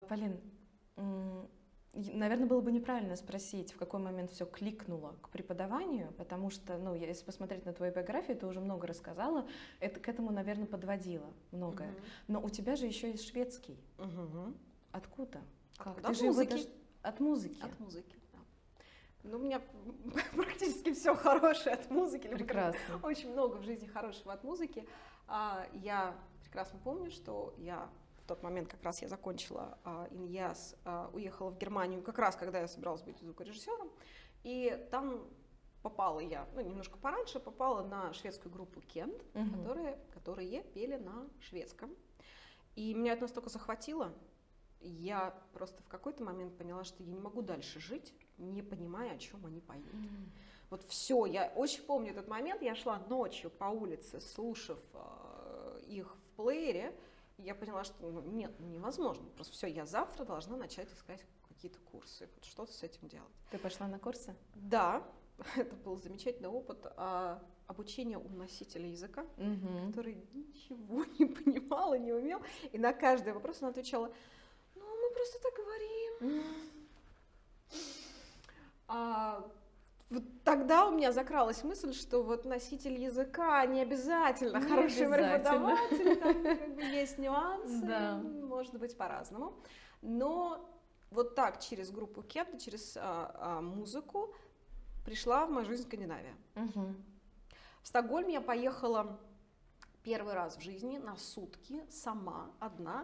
Полин, наверное, было бы неправильно спросить, в какой момент все кликнуло к преподаванию, потому что, ну, если посмотреть на твою биографию, ты уже много рассказала, это к этому, наверное, подводило многое. Но у тебя же еще есть шведский. Откуда? Как? Ты От же его музыки. даже... От музыки. От музыки, да. Ну, у меня практически все хорошее от музыки. Прекрасно. Очень много в жизни хорошего от музыки. Я прекрасно помню, что я в тот момент, как раз я закончила ИНЯС, уехала в Германию, как раз когда я собиралась быть звукорежиссером, и там попала я, ну, немножко пораньше, попала на шведскую группу Кент, которые пели на шведском. И меня это настолько захватило, я просто в какой-то момент поняла, что я не могу дальше жить, не понимая, о чем они поют. Вот все, я очень помню этот момент, я шла ночью по улице, слушав их в плеере, и я поняла, что нет, невозможно, просто все, я завтра должна начать искать какие-то курсы, вот что-то с этим делать. Ты пошла на курсы? Да, это был замечательный опыт обучения у носителя языка, который ничего не понимал и не умел, и на каждый вопрос она отвечала: ну, мы просто так говорим. Вот тогда у меня закралась мысль, что вот носитель языка не обязательно хороший преподаватель, там как бы есть нюансы, Да. может быть по-разному. Но вот так через группу Кент, через музыку пришла в мою жизнь Скандинавия. В Стокгольм я поехала первый раз в жизни на сутки сама, одна.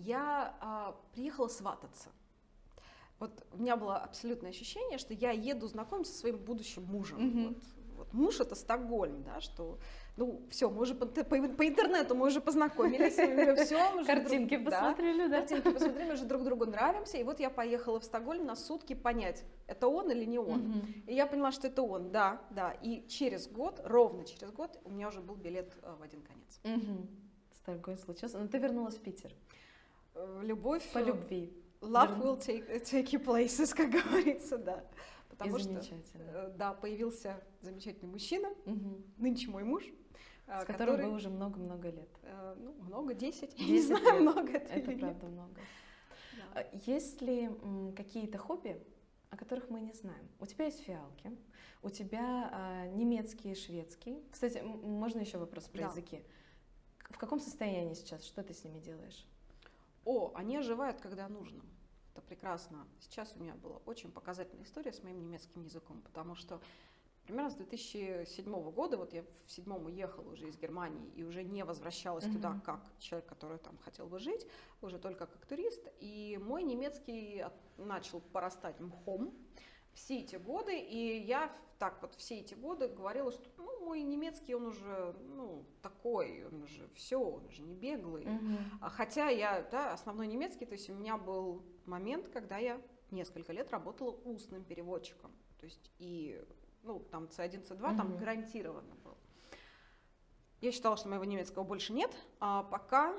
Я приехала свататься. Вот у меня было абсолютное ощущение, что я еду знакомиться со своим будущим мужем. Вот муж — это Стокгольм, да, что, ну, все, мы уже по интернету мы уже познакомились, все, картинки посмотрели, да? Картинки посмотрели, мы уже друг другу нравимся, и вот я поехала в Стокгольм на сутки понять, это он или не он. И я поняла, что это он, да, и через год, ровно через год, у меня уже был билет в один конец. Стокгольм случился, но ты вернулась в Питер. Любовь по любви. Love will take you places, как говорится, да. Потому и что, да, появился замечательный мужчина, нынче мой муж. С которым вы уже много-много лет. Ну, много, 10 не знаю, лет. много это или нет. правда много. Да. Есть ли какие-то хобби, о которых мы не знаем? У тебя есть фиалки, у тебя немецкий и шведский. Кстати, можно еще вопрос про языки? В каком состоянии сейчас? Что ты с ними делаешь? Они оживают, когда нужно. Это прекрасно. Сейчас у меня была очень показательная история с моим немецким языком, потому что примерно с 2007 года, вот я в 2007 уехала уже из Германии и уже не возвращалась туда как человек, который там хотел бы жить, уже только как турист, и мой немецкий начал порастать мхом все эти годы, и я так вот все эти годы говорила, что мой немецкий, он уже такой, он уже все, он уже не беглый. Хотя я, основной немецкий, то есть у меня был момент, когда я несколько лет работала устным переводчиком, то есть и там C1, C2 там гарантированно был. Я считала, что моего немецкого больше нет, пока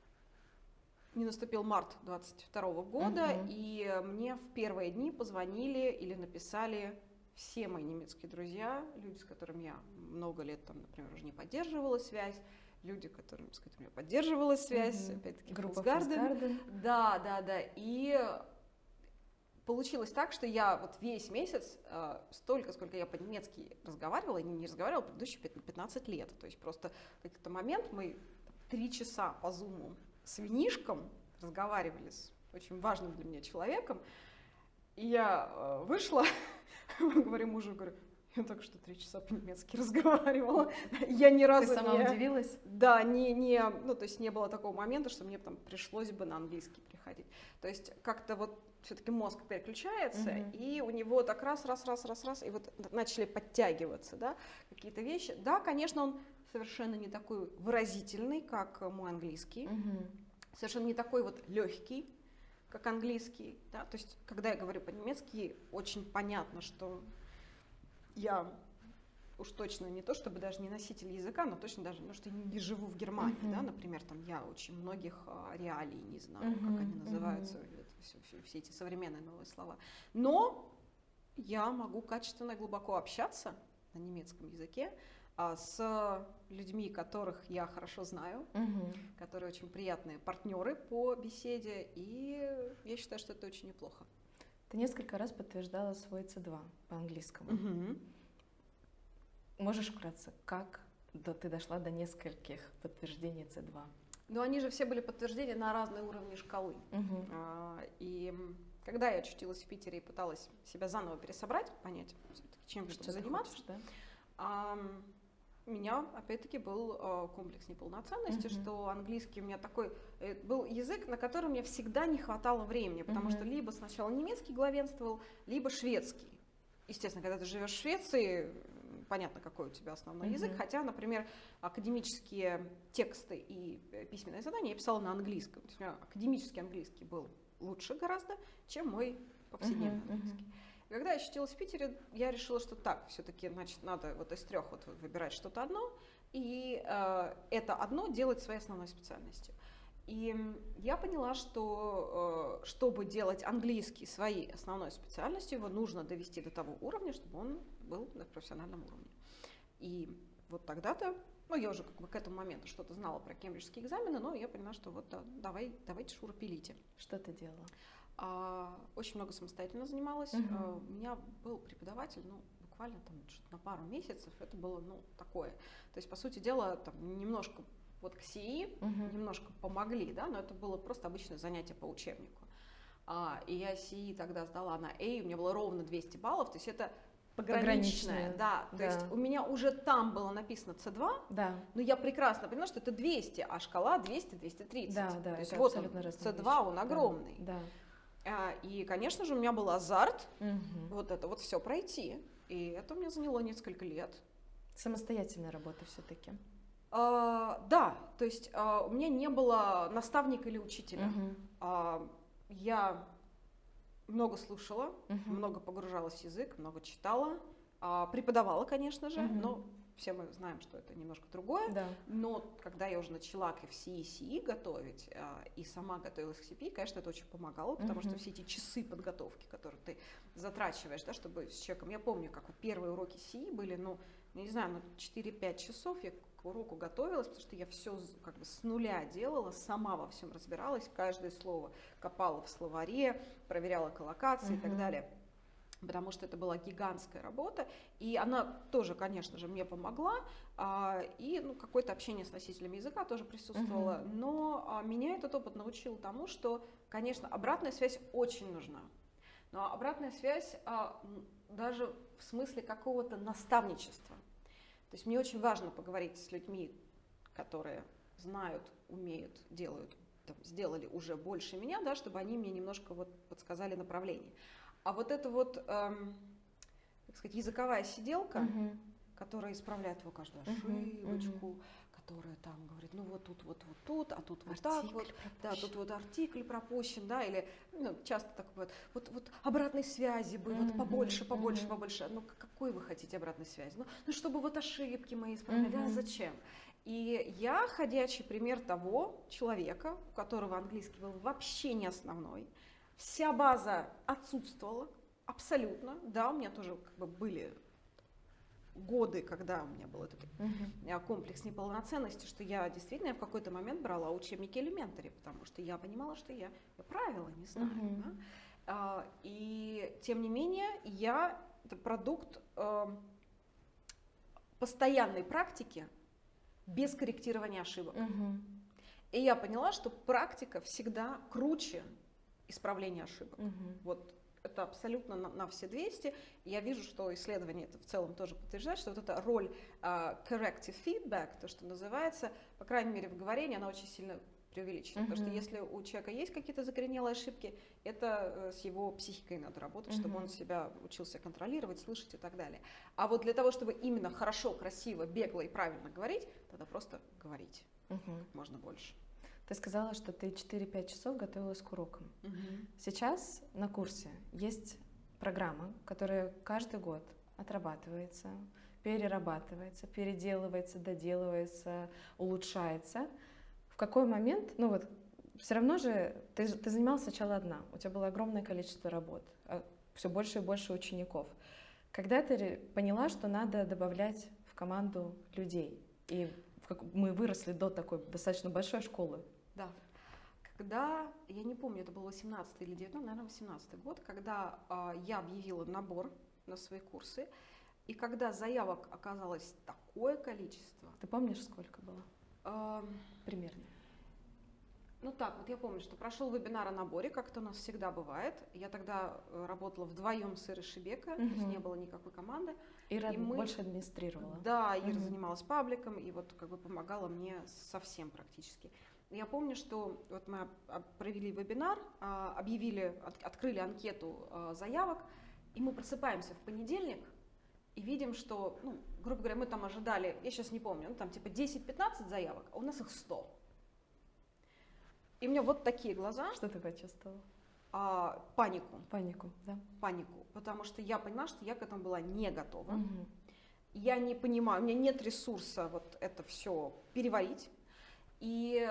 не наступил март 22 года, и мне в первые дни позвонили или написали все мои немецкие друзья, люди, с которыми я много лет, там, например, уже не поддерживала связь, люди, с которыми я поддерживала связь, опять-таки, группа Фолксгарден. Да. И получилось так, что я вот весь месяц, столько, сколько я по-немецки разговаривала, я не разговаривала предыдущие 15 лет. То есть просто в какой-то момент мы 3 часа по зуму с винишком разговаривали с очень важным для меня человеком. И я вышла, говорю мужу, я только что 3 часа по-немецки разговаривала. Я ни разу Ты сама удивилась? Да, то есть не было такого момента, что мне там пришлось бы на английский приходить. То есть как-то вот все-таки мозг переключается, и у него так раз, и вот начали подтягиваться, да, какие-то вещи. Да, конечно, он совершенно не такой выразительный, как мой английский, совершенно не такой вот легкий, как английский, да, то есть когда я говорю по-немецки, очень понятно, что я уж точно не то, чтобы даже не носитель языка, но точно даже, что не живу в Германии, да, например, там я очень многих реалий не знаю, как они называются, все эти современные новые слова, но я могу качественно и глубоко общаться на немецком языке, с людьми, которых я хорошо знаю, которые очень приятные партнеры по беседе, и я считаю, что это очень неплохо. Ты несколько раз подтверждала свой C2 по-английскому. Можешь вкратце, как ты дошла до нескольких подтверждений C2? Но они же все были подтверждения на разные уровни шкалы. И когда я очутилась в Питере и пыталась себя заново пересобрать, понять, чем же заниматься, у меня, опять-таки, был комплекс неполноценности, что английский у меня такой был язык, на котором мне всегда не хватало времени, потому что либо сначала немецкий главенствовал, либо шведский. Естественно, когда ты живешь в Швеции, понятно, какой у тебя основной язык, хотя, например, академические тексты и письменные задания я писала на английском. То есть у меня академический английский был лучше гораздо, чем мой повседневный английский. И когда я очутилась в Питере, я решила, что так, все-таки, значит, надо вот из трех вот выбирать что-то одно, и это одно делать своей основной специальностью. И я поняла, что чтобы делать английский своей основной специальностью, его нужно довести до того уровня, чтобы он был на профессиональном уровне. И вот тогда-то, ну, я уже как бы к этому моменту что-то знала про кембриджские экзамены, но я поняла, что вот давайте, Шура, пилите. Что ты делала? Очень много самостоятельно занималась. У меня был преподаватель, ну, буквально там на пару месяцев. Это было, ну, такое. То есть, по сути дела, там немножко вот к СИИ немножко помогли, да, но это было просто обычное занятие по учебнику. И я СИИ тогда сдала на A, у меня было ровно 200 баллов, то есть это пограничное, да, то есть у меня уже там было написано C2, но я прекрасно поняла, что это 200, а шкала 200-230. Да, то есть это вот он, абсолютно C2, вещи. он огромный. И, конечно же, у меня был азарт вот это вот все пройти, и это у меня заняло несколько лет. Самостоятельная работа все-таки. Да, то есть у меня не было наставника или учителя. Я много слушала, много погружалась в язык, много читала, преподавала, конечно же, но все мы знаем, что это немножко другое. Да. Но когда я уже начала к FCE и CE готовить, и сама готовилась к CPE, конечно, это очень помогало, потому что все эти часы подготовки, которые ты затрачиваешь, да, чтобы с человеком... Я помню, как вот первые уроки CE были, ну, не знаю, 4-5 часов я к уроку готовилась, потому что я все как бы с нуля делала, сама во всем разбиралась, каждое слово копала в словаре, проверяла коллокации и так далее. Потому что это была гигантская работа, и она тоже, конечно же, мне помогла, и ну, какое-то общение с носителями языка тоже присутствовало, но меня этот опыт научил тому, что, конечно, обратная связь очень нужна, но обратная связь даже в смысле какого-то наставничества. То есть мне очень важно поговорить с людьми, которые знают, умеют, делают, там, сделали уже больше меня, да, чтобы они мне немножко вот подсказали направление. А вот эта вот, так сказать, языковая сиделка, которая исправляет его каждую ошибочку, которая там говорит, ну вот тут, а тут вот так вот, да, тут вот артикль пропущен, да, или ну, часто так бывает, вот обратной связи бы, вот побольше, ну какой вы хотите обратной связи? Ну чтобы вот ошибки мои исправляли, а зачем? И я ходячий пример того человека, у которого английский был вообще не основной, вся база отсутствовала абсолютно, да, у меня тоже как бы были годы, когда у меня был этот комплекс неполноценности, что я действительно в какой-то момент брала учебники элементари, потому что я понимала, что я правила не знаю. Да? И тем не менее, это продукт постоянной практики без корректирования ошибок. И я поняла, что практика всегда круче исправления ошибок. Вот это абсолютно на все 200. Я вижу, что исследования это в целом тоже подтверждают, что вот эта роль corrective feedback, то, что называется, по крайней мере в говорении, она очень сильно преувеличена. Потому что если у человека есть какие-то закоренелые ошибки, это с его психикой надо работать, чтобы он себя учился контролировать, слышать и так далее. А вот для того, чтобы именно хорошо, красиво, бегло и правильно говорить, тогда просто говорить как можно больше. Ты сказала, что ты 4-5 часов готовилась к урокам. Сейчас на курсе есть программа, которая каждый год отрабатывается, перерабатывается, переделывается, доделывается, улучшается. В какой момент, ну вот, все равно же ты занималась сначала одна, у тебя было огромное количество работ, все больше и больше учеников. Когда ты поняла, что надо добавлять в команду людей. И мы выросли до такой достаточно большой школы. Да. Когда, я не помню, это был 18 или 19, наверное, 18 год, когда я объявила набор на свои курсы, и когда заявок оказалось такое количество. Ты помнишь, сколько было? Примерно. Ну так, вот я помню, что прошел вебинар о наборе, как это у нас всегда бывает. Я тогда работала вдвоем с Ирой Шебека, то есть не было никакой команды. Ира больше администрировала. Да, Ира занималась пабликом и вот как бы помогала мне совсем практически. Я помню, что вот мы провели вебинар, открыли анкету заявок, и мы просыпаемся в понедельник и видим, что, ну, грубо говоря, мы там ожидали, я сейчас не помню, ну, там типа 10-15 заявок, а у нас их 100. И у меня вот такие глаза. Что ты почувствовала? Панику. Панику, да. Панику, потому что я поняла, что я к этому была не готова. Я не понимаю, у меня нет ресурса вот это все переварить. И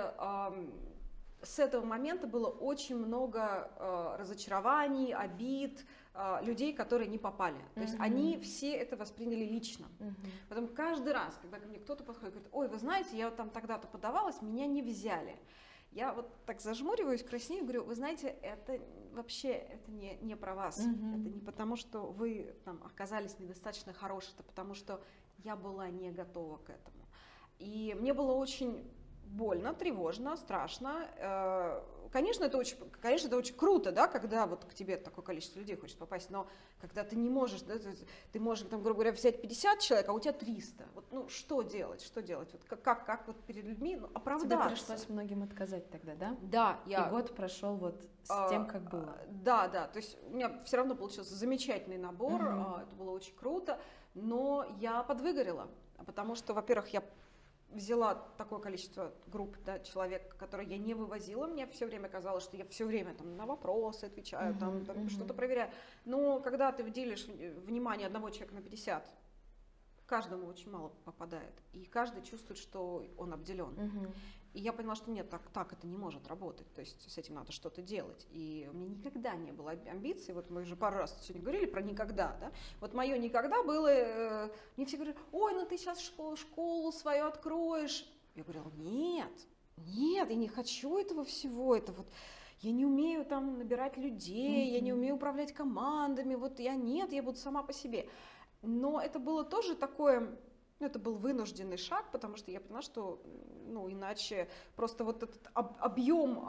с этого момента было очень много разочарований, обид, людей, которые не попали. То есть они все это восприняли лично. Потом каждый раз, когда ко мне кто-то подходит и говорит: ой, вы знаете, я вот там тогда-то подавалась, меня не взяли. Я вот так зажмуриваюсь, краснею, говорю: вы знаете, это вообще это не про вас. Это не потому, что вы там оказались недостаточно хорошие, это потому, что я была не готова к этому. И мне было очень больно, тревожно, страшно. Конечно, это очень круто, да, когда вот к тебе такое количество людей хочет попасть, но когда ты не можешь, да, ты можешь, там, грубо говоря, взять 50 человек, а у тебя 300. Вот, ну, что делать? Вот, как вот перед людьми оправдаться? Тебе пришлось многим отказать тогда, да? Да. И год прошел вот с тем, как было. Да, то есть у меня все равно получился замечательный набор, это было очень круто, но я подвыгорела, потому что, во-первых, я взяла такое количество групп, да, человек, которые я не вывозила. Мне все время казалось, что я все время там на вопросы отвечаю, там что-то проверяю. Но когда ты делишь внимание одного человека на 50, каждому очень мало попадает. И каждый чувствует, что он обделен. И я поняла, что нет, так это не может работать. То есть с этим надо что-то делать. И у меня никогда не было амбиций. Вот мы уже пару раз сегодня говорили про никогда. Да? Вот мое никогда было... Мне все говорят: ой, ну ты сейчас школу свою откроешь. Я говорила: нет, я не хочу этого всего. Это вот... Я не умею там набирать людей, я не умею управлять командами. Вот я буду сама по себе. Но это было тоже такое... Это был вынужденный шаг, потому что я поняла, что иначе просто вот этот объем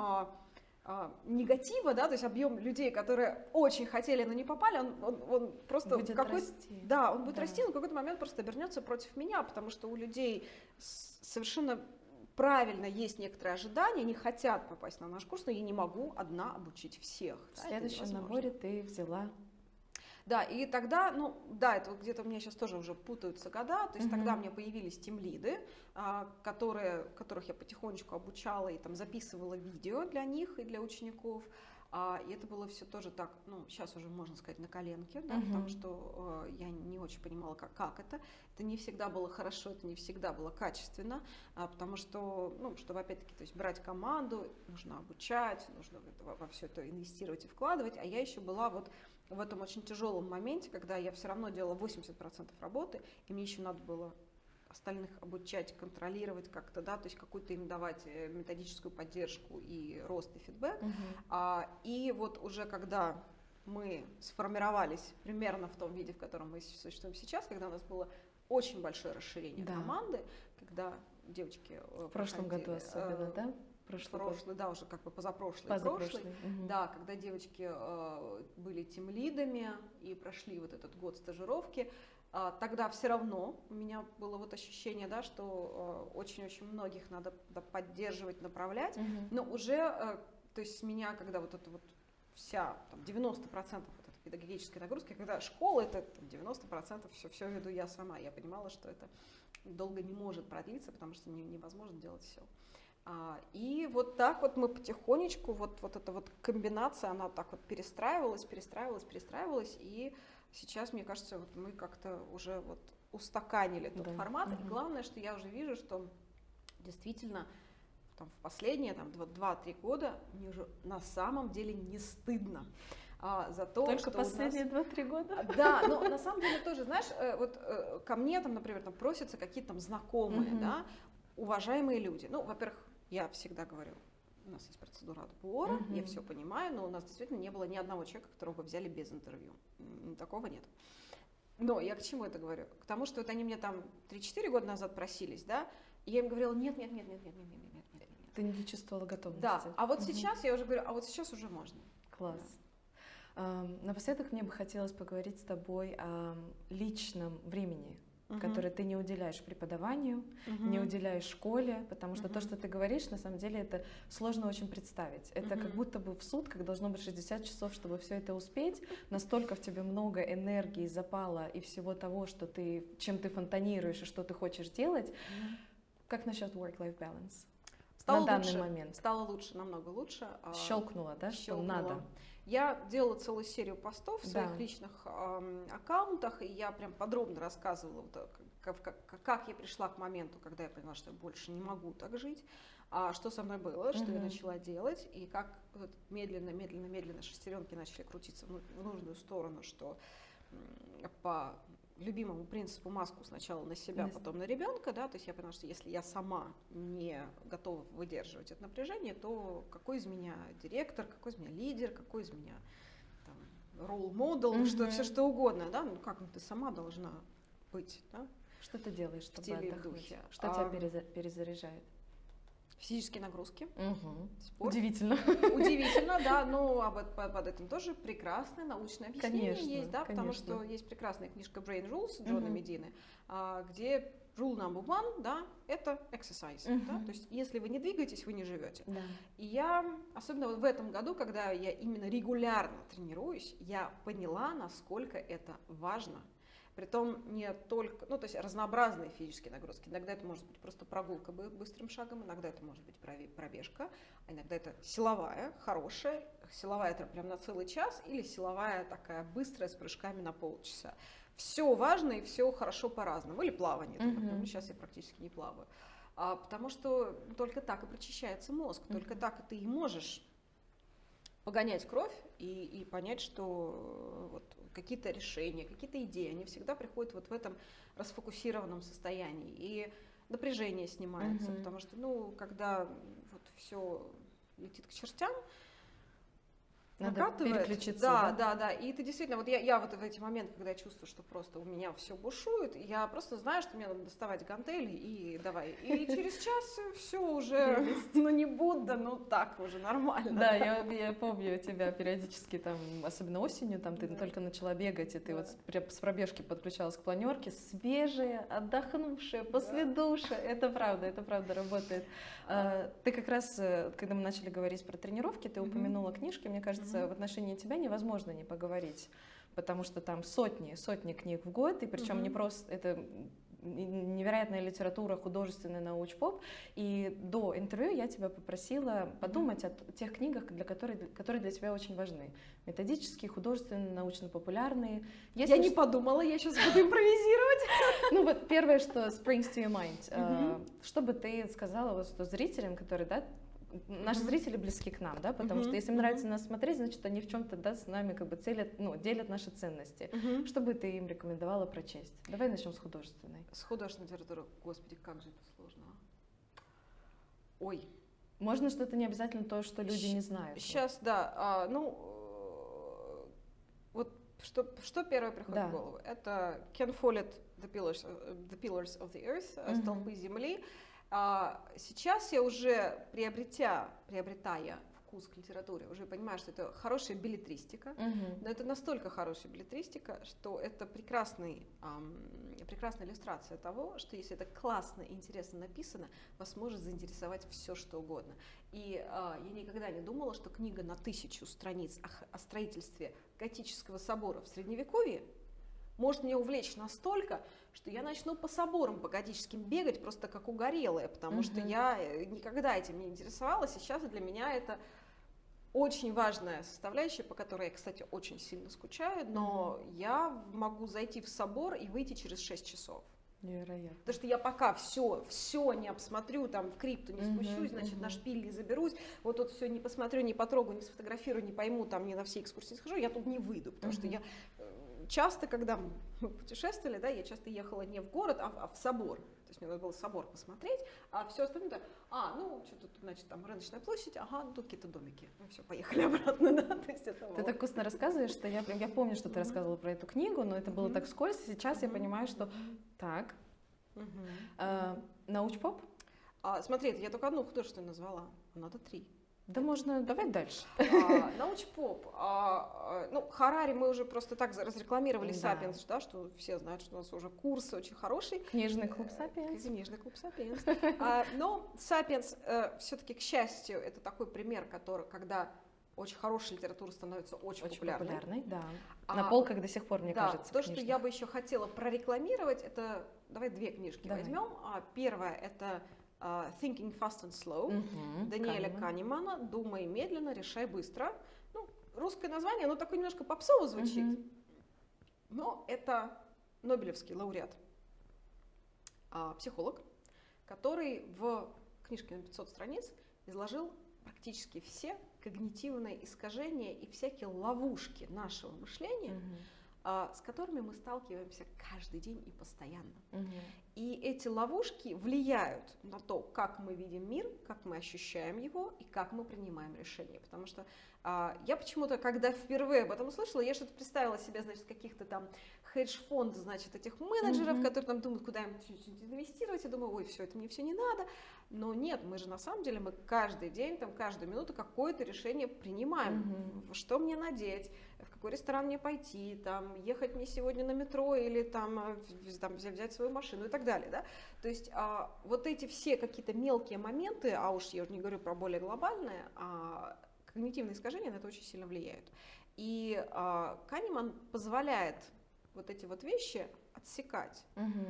негатива, да, то есть объем людей, которые очень хотели, но не попали, он просто будет расти. Да, он будет расти, но в какой-то момент просто обернется против меня, потому что у людей совершенно правильно есть некоторые ожидания, они хотят попасть на наш курс, но я не могу одна обучить всех. В следующем наборе ты взяла... Да, и тогда, это вот где-то у меня сейчас тоже уже путаются года, то есть тогда у меня появились тимлиды, которых я потихонечку обучала и там записывала видео для них и для учеников, и это было все тоже так, сейчас уже можно сказать на коленке, да, потому что я не очень понимала, как это не всегда было хорошо, это не всегда было качественно, потому что, чтобы опять-таки, то есть брать команду, нужно обучать, нужно во все это инвестировать и вкладывать, а я еще была вот в этом очень тяжелом моменте, когда я все равно делала 80% работы, и мне еще надо было остальных обучать, контролировать как-то, да, то есть какую-то им давать методическую поддержку и рост, и фидбэк. И вот уже когда мы сформировались примерно в том виде, в котором мы существуем сейчас, когда у нас было очень большое расширение команды, когда девочки... В прошлом году особенно, да? Прошлый, да, уже как бы позапрошлый. Да, когда девочки были тимлидами и прошли вот этот год стажировки, тогда все равно у меня было вот ощущение, да, что очень-очень многих надо поддерживать, направлять, но уже, то есть с меня, когда вот это вот вся, там, 90% вот этой педагогической нагрузки, когда школа, это 90% все веду я сама, я понимала, что это долго не может продлиться, потому что невозможно делать все. И вот так вот мы потихонечку, вот эта вот комбинация, она так вот перестраивалась, и сейчас, мне кажется, вот мы как-то уже вот устаканили тот формат, и главное, что я уже вижу, что действительно там, в последние 2-3 года мне уже на самом деле не стыдно за то, только что последние 2-3 года? Да, но на самом деле тоже, знаешь, вот ко мне там, например, там просятся какие-то там знакомые, да, уважаемые люди. Ну, во-первых, я всегда говорю, у нас есть процедура отбора, я все понимаю, но у нас действительно не было ни одного человека, которого бы взяли без интервью. Такого нет. Но я к чему это говорю? К тому, что вот они мне там 3-4 года назад просились, да, и я им говорила, нет. Ты не чувствовала готовности. Да, а вот сейчас я уже говорю, а вот сейчас уже можно. Класс. Да. Напоследок мне бы хотелось поговорить с тобой о личном времени, которое ты не уделяешь преподаванию, не уделяешь школе, потому что то, что ты говоришь, на самом деле это сложно очень представить. Это как будто бы в сутках должно быть 60 часов, чтобы все это успеть. Настолько в тебе много энергии, запала и всего того, что чем ты фонтанируешь и что ты хочешь делать. Как насчет work-life balance? Стало на лучше, данный момент. Стало лучше, намного лучше. Щелкнуло, да, что надо? Я делала целую серию постов в своих личных аккаунтах, и я прям подробно рассказывала, как я пришла к моменту, когда я поняла, что я больше не могу так жить, что со мной было, что я начала делать, и как медленно шестеренки начали крутиться в нужную сторону, что по любимому принципу маску сначала на себя, потом на ребенка, да, то есть я поняла, что если я сама не готова выдерживать это напряжение, то какой из меня директор, какой из меня лидер, какой из меня ролл-модел, все что угодно, да, ну как ты сама должна быть, да? Что ты делаешь, чтобы отдохнуть? Духе. Что тебя перезаряжает? Физические нагрузки, спорт. Удивительно. Удивительно, да, но под этим тоже прекрасное научное объяснение есть, да, потому что есть прекрасная книжка Brain Rules Джона Медины, где rule number one, да, это exercise, да, то есть если вы не двигаетесь, вы не живете. Да. И я, особенно вот в этом году, когда я именно регулярно тренируюсь, я поняла, насколько это важно. Притом не только, ну то есть разнообразные физические нагрузки. Иногда это может быть просто прогулка быстрым шагом, иногда это может быть пробежка, а иногда это силовая, хорошая, силовая это прям на целый час или силовая такая быстрая с прыжками на полчаса. Все важно и все хорошо по-разному. Или плавание, например, сейчас я практически не плаваю. Потому что только так и прочищается мозг, только так ты и можешь погонять кровь и понять, что вот какие-то решения, какие-то идеи, они всегда приходят вот в этом расфокусированном состоянии. И напряжение снимается, потому что, ну, когда вот все летит к чертям, надо накатывает. переключиться. Да. И ты действительно, вот я вот в эти моменты, когда я чувствую, что просто у меня все бушует, я просто знаю, что мне надо доставать гантели и давай. И через час все уже, ну не Будда, но так уже нормально. Да, я помню тебя периодически, там, особенно осенью, там ты только начала бегать, и ты вот с пробежки подключалась к планерке, свежая, отдохнувшая, после душа. Это правда работает. Ты как раз, когда мы начали говорить про тренировки, ты упомянула книжки, мне кажется, в отношении тебя невозможно не поговорить, потому что там сотни книг в год, и причем не просто это невероятная литература, художественный научпоп. И до интервью я тебя попросила подумать о тех книгах, которые для тебя очень важны. Методические, художественные, научно-популярные. Я не подумала, я сейчас буду импровизировать. Ну вот первое, что springs to your mind. Что бы ты сказала вот что зрителям, которые, да, наши зрители близки к нам, да, потому что если им нравится нас смотреть, значит, они в чем-то, да, с нами как бы делят наши ценности. Что бы ты им рекомендовала прочесть? Давай начнем с художественной. С художественной литературы, господи, как же это сложно. Ой. Можно что-то не обязательно то, что люди не знают. Сейчас, да, вот что первое приходит в голову? Это Ken Follett, The Pillars of the Earth, столпы земли. Сейчас я уже, приобретая вкус к литературе, уже понимаю, что это хорошая беллетристика, но это настолько хорошая беллетристика, что это прекрасная иллюстрация того, что если это классно и интересно написано, вас может заинтересовать все, что угодно. И я никогда не думала, что книга на 1000 страниц о строительстве готического собора в Средневековье может меня увлечь настолько, что я начну по соборам, по готическим бегать просто как угорелая, потому что я никогда этим не интересовалась, и сейчас для меня это очень важная составляющая, по которой я, кстати, очень сильно скучаю, но я могу зайти в собор и выйти через 6 часов. Невероятно. Потому что я пока все не обсмотрю, там в крипту не спущусь, значит, на шпиль не заберусь, вот тут все не посмотрю, не потрогаю, не сфотографирую, не пойму, там не на все экскурсии схожу, я тут не выйду, потому что я часто, когда мы путешествовали, да, я часто ехала не в город, а в собор. То есть мне надо было собор посмотреть, а все остальное, да, ну, что тут, значит, там рыночная площадь, ага, тут какие-то домики. Ну, все, поехали обратно, да. То есть это Ты так вкусно рассказываешь, что я помню, что ты рассказывала про эту книгу, но это было так вскользь, и сейчас я понимаю, что так. Научпоп? Смотри, я только одну художественную назвала, надо 3. Да можно, давай дальше. Научпоп. Ну, Харари мы уже просто так разрекламировали, Да. Сапиенс, да, что все знают, что у нас уже курс очень хороший. Книжный клуб Сапиенс. Книжный клуб Сапиенс. Но Сапиенс все-таки, к счастью, это такой пример, когда очень хорошая литература становится очень популярной. Да. На полках до сих пор, мне кажется. То, что я бы еще хотела прорекламировать, это, давай 2 книжки возьмем. Первая это Thinking Fast and Slow Даниэля Канемана. «Думай медленно, решай быстро». Ну, русское название, оно такое немножко попсово звучит, но это нобелевский лауреат, психолог, который в книжке на 500 страниц изложил практически все когнитивные искажения и всякие ловушки нашего мышления, с которыми мы сталкиваемся каждый день и постоянно. И эти ловушки влияют на то, как мы видим мир, как мы ощущаем его и как мы принимаем решения. Потому что я почему-то, когда впервые об этом услышала, я что-то представила себе, значит, каких-то там хедж-фонд, значит, этих менеджеров, которые там думают, куда им чуть-чуть инвестировать. Я думаю, ой, все, это мне все не надо. Но нет, мы же на самом деле, мы каждый день, там, каждую минуту какое-то решение принимаем. Что мне надеть, в какой ресторан мне пойти, там, ехать мне сегодня на метро или там взять свою машину и так далее. Да? То есть вот эти все какие-то мелкие моменты, а уж я уже не говорю про более глобальные, когнитивные искажения на это очень сильно влияют. И Канеман позволяет вот эти вот вещи отсекать.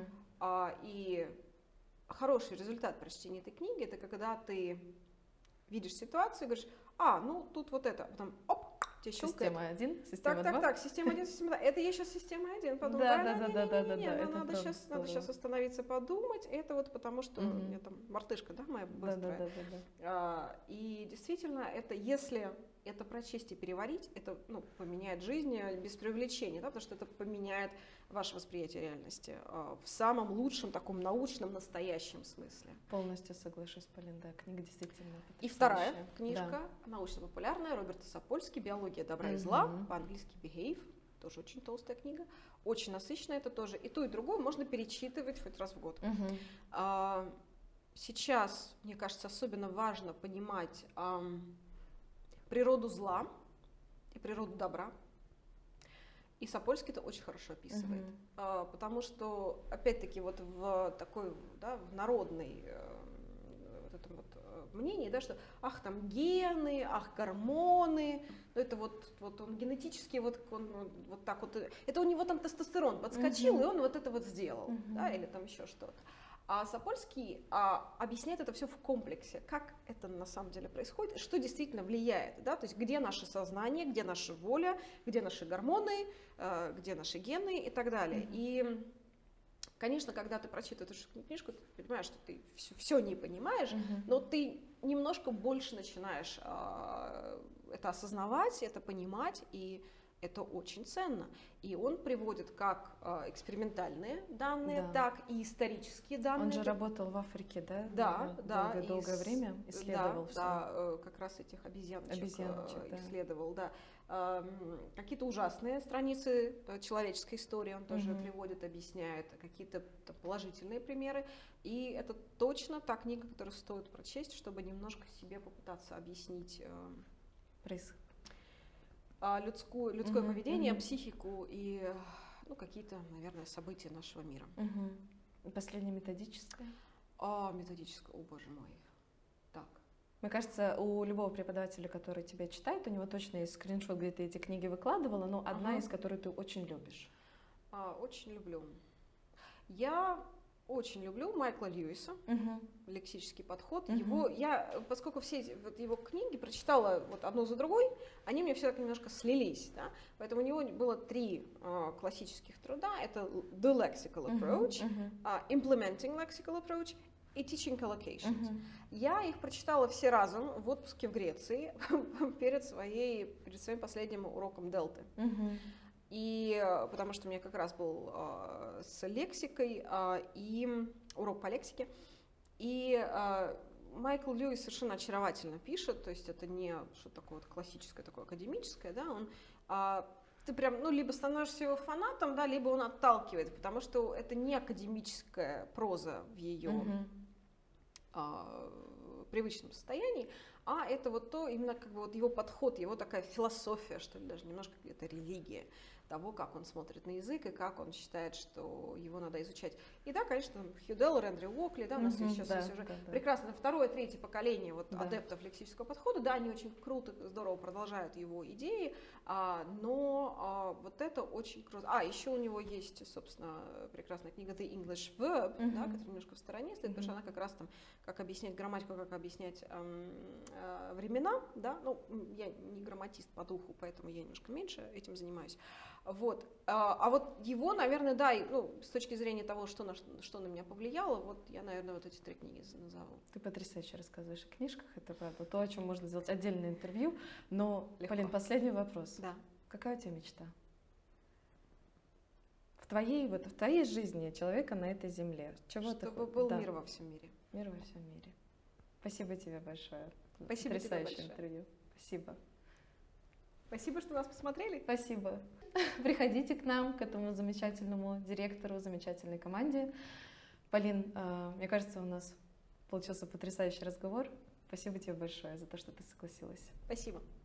И хороший результат прочтения этой книги — это когда ты видишь ситуацию и говоришь, ну тут вот это, потом оп, тебе щелкает. Система 1, система 2. Так, система 1, система 2. Это я сейчас система 1, подумала, надо сейчас остановиться, подумать. Это вот потому, что у меня там мартышка, да, моя быстрая. И действительно, это если это прочесть и переварить, это поменяет жизнь без преувеличения, да, потому что это поменяет ваше восприятие реальности в самом лучшем, таком научном, настоящем смысле. Полностью соглашусь, Полин, да, книга действительно потрясающая. И вторая книжка, научно-популярная, Роберта Сапольски «Биология добра и зла», по-английски «Behave», тоже очень толстая книга, очень насыщенная это тоже. И ту, и другую можно перечитывать хоть раз в год. Сейчас, мне кажется, особенно важно понимать природу зла и природу добра. И Сапольский это очень хорошо описывает. Потому что, опять-таки, вот в такой, да, в народной вот этом вот мнении, да, что там гены, гормоны, это вот он генетически он вот так вот, это у него там тестостерон подскочил, и он вот это вот сделал, да, или там еще что-то. А Сапольский объясняет это все в комплексе, как это на самом деле происходит, что действительно влияет, да, то есть где наше сознание, где наша воля, где наши гормоны, где наши гены и так далее. И, конечно, когда ты прочитываешь эту книжку, ты понимаешь, что ты все не понимаешь, но ты немножко больше начинаешь это осознавать, это понимать, и это очень ценно. И он приводит как экспериментальные данные, так и исторические данные. Он же работал в Африке, да? Да. Долгое время исследовал все. Да, как раз этих обезьяночек исследовал, да. Какие-то ужасные страницы человеческой истории он тоже приводит, объясняет, какие-то положительные примеры. И это точно та книга, которую стоит прочесть, чтобы немножко себе попытаться объяснить людское поведение, психику и какие-то, наверное, события нашего мира. Последнее методическое? Методическое, о боже мой. Так. Мне кажется, у любого преподавателя, который тебя читает, у него точно есть скриншот, где ты эти книги выкладывала, но одна из которых ты очень любишь. Очень люблю. Я очень люблю Майкла Льюиса, Мгм. лексический подход. Мгм. Поскольку все эти вот его книги прочитала вот одну за другой, они мне все так немножко слились, да? Поэтому у него было 3 классических труда. Это The Lexical Approach, Мгм. Implementing Lexical Approach и Teaching Collocations. Мгм. Я их прочитала все разом в отпуске в Греции перед своим последним уроком Дельты. Мгм. Потому что у меня как раз был с лексикой и урок по лексике. И Майкл Льюис совершенно очаровательно пишет, то есть это не что-то такое вот классическое, такое академическое, да, ты прям, либо становишься его фанатом, да, либо он отталкивает, потому что это не академическая проза в ее Мгм. привычном состоянии, а это вот то, именно как бы вот его подход, его такая философия, что ли, даже немножко где-то религия того, как он смотрит на язык и как он считает, что его надо изучать. И да, конечно, Хью Деллер, Эндрю Уокли, да, у нас сейчас Да, есть уже да. прекрасно второе, третье поколение вот Да. адептов лексического подхода, да, они очень круто, здорово продолжают его идеи, но вот это очень круто. Еще у него есть, собственно, прекрасная книга The English Verb, Мгм. да, которая немножко в стороне стоит, потому что Мгм. она как раз там, как объяснять грамматику, как объяснять времена, да, я не грамматист по духу, поэтому я немножко меньше этим занимаюсь. Вот. Вот его, наверное, да, с точки зрения того, что на меня повлияло, вот я, наверное, вот эти 3 книги назову. Ты потрясающе рассказываешь о книжках, это правда то, о чем можно сделать отдельное интервью. Но, Легко. Полин, последний вопрос. Да. Какая у тебя мечта? В твоей жизни человека на этой земле. Чего ты Чтобы хочешь? был Да. мир во всем мире. Мир во всем мире. Спасибо тебе большое. Спасибо тебе Потрясающее большое. интервью. Спасибо. Спасибо, что нас посмотрели. Спасибо. Приходите к нам, к этому замечательному директору, замечательной команде. Полин, мне кажется, у нас получился потрясающий разговор. Спасибо тебе большое за то, что ты согласилась. Спасибо.